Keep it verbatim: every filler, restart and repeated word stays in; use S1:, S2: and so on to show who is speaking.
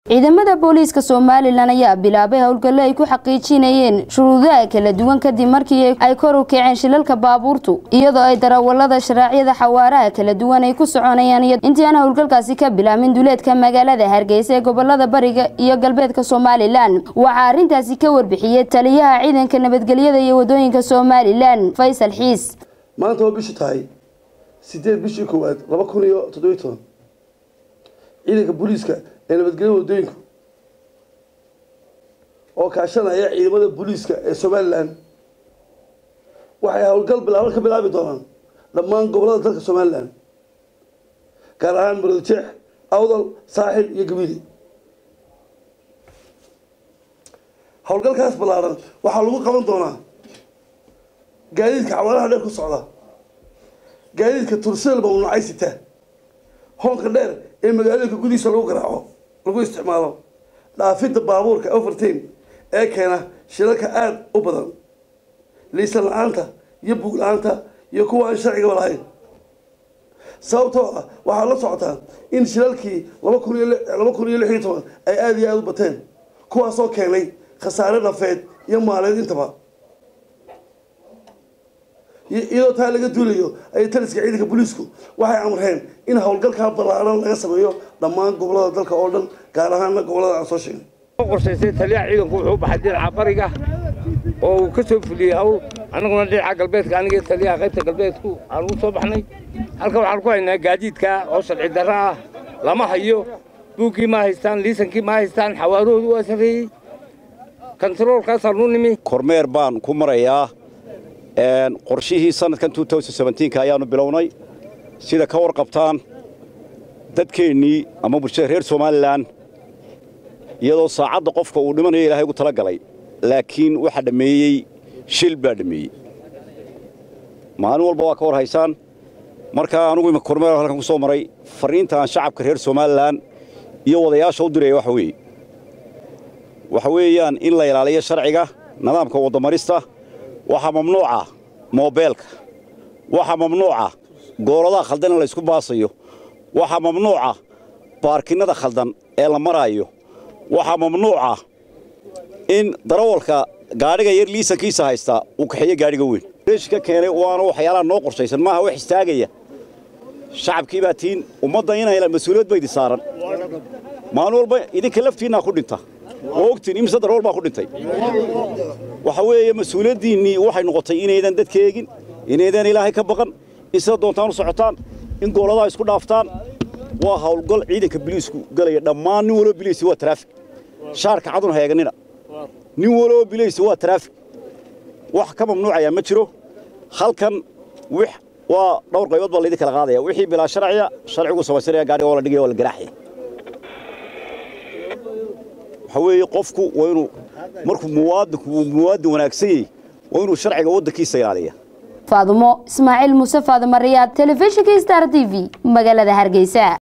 S1: ciidamada booliiska Soomaaliland ayaa bilaabay howlgalo ay ku xaqiijinayeen shuruudaha kala duwan kadib markii ay kor u kaceen shilalka baabuurtu iyadoo ay darawalada sharciyada xawaaraha kala duwan ay ku soconayaan intii aan howlgalkaasi ka bilaabin duleedka magaalada Hargeysa ee gobolada Bariga iyo Galbeedka Soomaaliland waxa arintaasi ka warbixiyay taliyaha ciidanka nabadgelyada iyo wadooyinka Soomaaliland Faysal Xiis
S2: maanta oo bishu tahay sideed bishii koowaad laba kun iyo toddoba iyo toban ciidanka booliiska ee nabadgelyada wadooyinka oo kaashanaya ciidamada booliiska ee Soomaaliland waxay howlgal bilaaban ka bilaabi doonaan dhammaan gobolada dalka Soomaaliland gaar ahaan Murujeex, Awdal, Saaxil iyo Gabiley. howlgalkaas balaaran waxaa lagu qaban doonaa gaadiidka xawaaraha dheer ku socda, gaadiidka tursilba uu nacaysita, hoonka dheer ee magaalada gudihiisa lagu garaaco lagu isticmaalo, dhaafida baabuurka overtime ee keena shilalka aad u badan, liisan la'aanta iyo buug la'aanta iyo kuwa aan sharciga lahayn. sababtoo ah waxaa la socotaa in shilalkii laba kun iyo lix iyo toban ay aad iyo aad u bateen kuwaasoo keenay khasaare nafeed iyo maaleed intaba. iyadoo taa laga duulayo ay taliska ciidanka booliisku waxay amreen in howlgalka balaaran laga sameeyo dhammaan gobolada dalka oo dhan gaar ahaan gobolada aan soo sheegnay.
S3: qorshaysay taliyaha ciidanku wuxuu u baxay dhinaca bariga oo uu ka soo fuliyay hawl anaguna dhinaca galbeedka aniga taliyaha qaybta galbeedku aan u soo baxnay. halka waxaan ku haynaa gaadiidka oo sharci darro ah lama hayo, buugii ma haystaan, liisankii ma haystaan, xawaarahoodu waa sareeyey. kantaroolkaasaan u nimi
S4: kormeer baan ku marayaa qorshihii sanadkan laba kun iyo sadex ayaanu bilownay. sida ka warqabtaan dadkeennii ama bulshada reer Soomaaliland iyadoo saacadda qofka uu dhimanayo Ilaahay ugu tala galay, laakiin waxa dhameeyay shil baa dhameeyay. maalin walba waa ka war haysaan. marka anigu ima kormeer halkan ku soo maray fariinta aan shacabka reer Soomaaliland iyo wadayaasha u diray waxa weeye waxa weeyaan in la ilaaliyo sharciga nidaamka wadamarista. waxa mamnuuca moobilka, waxa mamnuuca goolada khaldan la isku baasayo, waxa mamnuuca baarkinada khaldan ee la marayo, waxa mamnuuca in darawalka gaariga yar liisankiisa haysta uu kaxeeyo gaariga weyn. reeshka keenay waana waxyaalaha noo qorshaysan maaha wax istaagaya. shacabkii baa tiin ummadda inay la mas'uuliyad bay saaran. maalin walba idinka laftiina ku dhinta وقتين إمسى درول ما خدنتي وحوي مسؤولية ديني وحي نقطة إن إذا ندت كيجين إن إذا إلهي كبقن إنسى دونتان وسعتان إن قول الله يسكت أفتان وهاول قل عيدك بليسكو قال يا دم ما نولو بليس هو ترافيك شارك عضن هيا جنينا نولو بليس هو ترافيك وحكم ممنوع يا مترو خلكن وح ودور قيود والله ذيك الغاضية وحي بلا شرعية شرعي وسوى سريع قاري ولا دقيقة ولا جراحي حوي قفكو وينو مركو مواد مواد وناكسي وينو شرعي ودكيسا عليها.
S1: فاطمة إسماعيل موسى فاطمة الرياض تلفزيون ستار تي في مقالة هرقيسة.